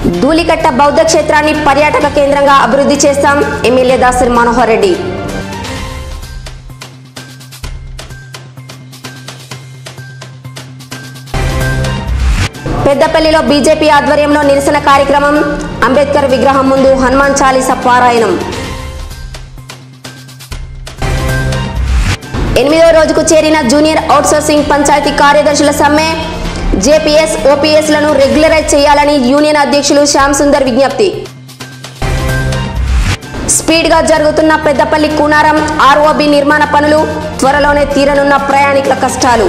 ధూళికట్ట బౌద్ధ క్షేత్రాన్ని పర్యాటక కేంద్రంగా అభివృద్ధి చేస్తాం ఎమ్మెల్యే దాసరి మనోహర్ రెడ్డి. పెద్దపల్లిలో బీజేపీ ఆధ్వర్యంలో నిరసన కార్యక్రమం. అంబేద్కర్ విగ్రహం ముందు హనుమాన్ చాలీసా పారాయణం. 8వ రోజుకు చేరిన జూనియర్ అవుట్సోర్సింగ్ పంచాయతీ కార్యదర్శుల సమ్మె. జేపీఎస్ ఓపీఎస్లను రెగ్యులరైజ్ చేయాలని యూనియన్ అధ్యక్షులు శ్యామ్ సుందర్ విజ్ఞప్తి. స్పీడ్గా జరుగుతున్న పెద్దపల్లి కూనారం ఆర్ఓబి నిర్మాణ పనులు. త్వరలోనే తీరనున్న ప్రయాణికుల కష్టాలు.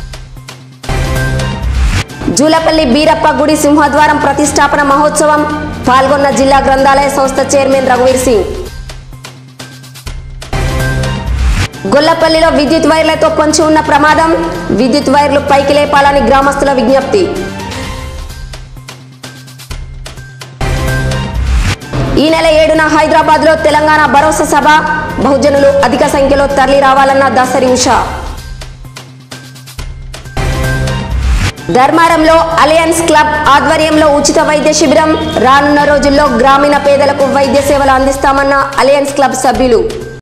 జూలపల్లి బీరప్ప గుడి సింహద్వారం ప్రతిష్టాపన మహోత్సవం. పాల్గొన్న జిల్లా గ్రంథాలయ సంస్థ చైర్మన్ రఘువీర్ సింగ్. గొల్లపల్లిలో విద్యుత్ వైర్లతో పొంచి ఉన్న ప్రమాదం. విద్యుత్ వైర్లు పైకి లేపాలని గ్రామస్తుల విజ్ఞప్తి. ఈ నెల 7న హైదరాబాద్లో తెలంగాణ భరోసా సభ. బహుజనులు అధిక సంఖ్యలో తరలి రావాలన్న దాసరి ఉష. ధర్మారంలో అలయన్స్ క్లబ్ ఆధ్వర్యంలో ఉచిత వైద్య శిబిరం. రానున్న రోజుల్లో గ్రామీణ పేదలకు వైద్య సేవలు అందిస్తామన్న అలయన్స్ క్లబ్ సభ్యులు.